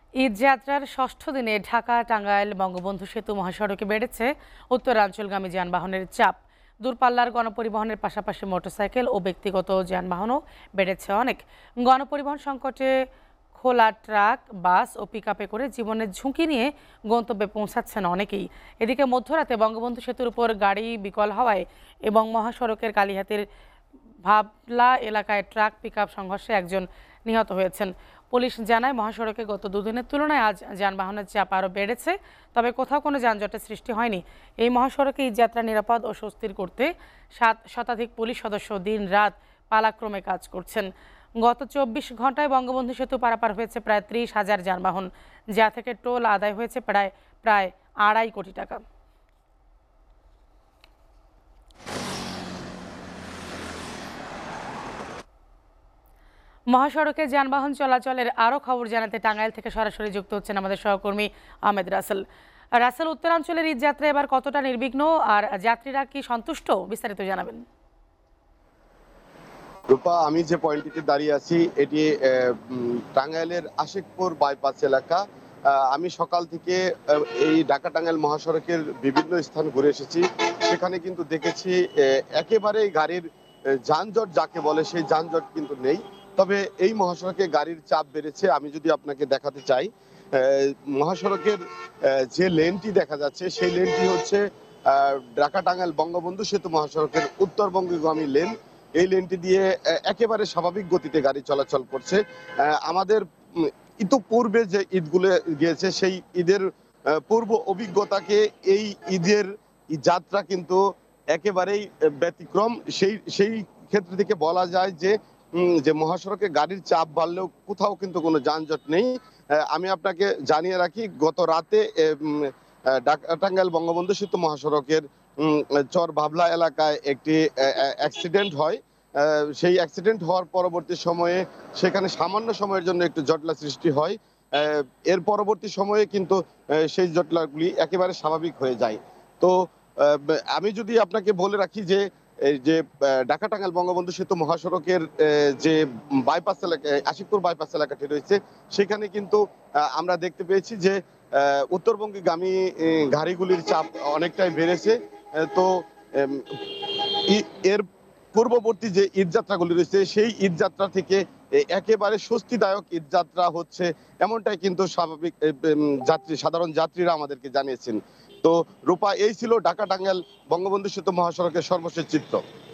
ঈদ যাত্রার ষষ্ঠ দিনে ঢাকা টাঙ্গাইল বঙ্গবন্ধু সেতু মহাসড়কে বেড়েছে উত্তরাঞ্চলগামী যানবাহনের চাপ। দূরপাল্লার গণপরিবহনের পাশাপাশি মোটরসাইকেল ও ব্যক্তিগত যানবাহনও বেড়েছে অনেক। গণপরিবহন সংকটে খোলা ট্রাক, বাস ও পিকআপে করে জীবনের ঝুঁকি নিয়ে গন্তব্যে পৌঁছাচ্ছেন অনেকেই। এদিকে মধ্যরাতে বঙ্গবন্ধু সেতুর উপর গাড়ি বিকল হওয়ায় এবং মহাসড়কের কালীহাতির ভাবলা এলাকায় ট্রাক পিকআপ সংঘর্ষে একজন নিহত হয়েছেন। পুলিশ জানায়, মহাসড়কে গত দুদিনের তুলনায় আজ যানবাহনের চাপ আরও বেড়েছে, তবে কোথাও কোনো যানজটের সৃষ্টি হয়নি। এই মহাসড়কে ঈদ যাত্রা নিরাপদ ও স্বস্তির করতে 7 শতাধিক পুলিশ সদস্য দিন রাত পালাক্রমে কাজ করছেন। গত 24 ঘন্টায় বঙ্গবন্ধু সেতু পারাপার হয়েছে প্রায় 30,000 যানবাহন, যা থেকে টোল আদায় হয়েছে প্রায় 2.5 কোটি টাকা। মহাসড়কে যানবাহন চলাচলের আরও খবর জানাতে টাঙ্গাইল থেকে সরাসরি যুক্ত হচ্ছেন আমাদের সহকর্মী আহমেদ রাসেল। রাসেল, উত্তরাঞ্চলের ঈদ যাত্রা এবার কতটা নির্বিঘ্ন আর যাত্রীরা কি সন্তুষ্ট, বিস্তারিত জানাবেন। রূপা, আমি যে পয়েন্টটিতে দাঁড়িয়ে আছি এটি টাঙ্গাইলের আশিকপুর বাইপাস এলাকা। আমি সকাল থেকে এই ঢাকা টাঙ্গাইল মহাসড়কের বিভিন্ন স্থান ঘুরে এসেছি। সেখানে কিন্তু দেখেছি একেবারেই গাড়ির যানজট যাকে বলে সেই যানজট কিন্তু নেই। তবে এই মহাসড়কে গাড়ির চাপ বেড়েছে। আমি যদি আপনাকে দেখাতে চাই, মহাসড়কের যে লেনটি দেখা যাচ্ছে সেই লেনটি হচ্ছে ঢাকা টাঙ্গাইল বঙ্গবন্ধু সেতু মহাসড়কের উত্তরবঙ্গগামী লেন। এই লেনটি দিয়ে একেবারে স্বাভাবিক গতিতে গাড়ি চলাচল করছে। আমাদের ইতোপূর্বে যে ঈদগুলো গিয়েছে সেই ঈদের পূর্ব অভিজ্ঞতাকে এই ঈদের যাত্রা কিন্তু একেবারেই ব্যতিক্রম। সেই ক্ষেত্র থেকে বলা যায় যে মহাসড়কে গাড়ির চাপ বাড়লেও কোথাও কিন্তু কোনো যানজট নেই। আমি আপনাকে জানিয়ে রাখি, গত রাতে টাঙ্গাইল বঙ্গবন্ধু সেতু মহাসড়কের চর ভাবলা এলাকায় একটি অ্যাক্সিডেন্ট হয়। সেই অ্যাক্সিডেন্ট হওয়ার পরবর্তী সময়ে সেখানে সামান্য সময়ের জন্য একটু জটলা সৃষ্টি হয়। এর পরবর্তী সময়ে কিন্তু সেই জটলাগুলি একেবারে স্বাভাবিক হয়ে যায়। তো আমি যদি আপনাকে বলে রাখি যে এই যে ঢাকা টাঙ্গাইল বঙ্গবন্ধু সেতু মহাসড়কের যে বাইপাস এলাকা, আশিকপুর বাইপাস এলাকাটি রয়েছে, সেখানে কিন্তু আমরা দেখতে পেয়েছি যে উত্তরবঙ্গগামী গাড়িগুলির চাপ অনেকটাই বেড়েছে। তো এর পূর্ববর্তী যে ঈদ যাত্রাগুলি রয়েছে সেই ঈদ যাত্রা থেকে একেবারে স্বস্তিদায়ক ঈদ যাত্রা হচ্ছে, এমনটাই কিন্তু স্বাভাবিক সাধারণ যাত্রীরা আমাদেরকে জানিয়েছেন। তো রূপা, এই ছিল ঢাকা টাঙ্গাইল বঙ্গবন্ধু সেতু মহাসড়কের সর্বশেষ চিত্র।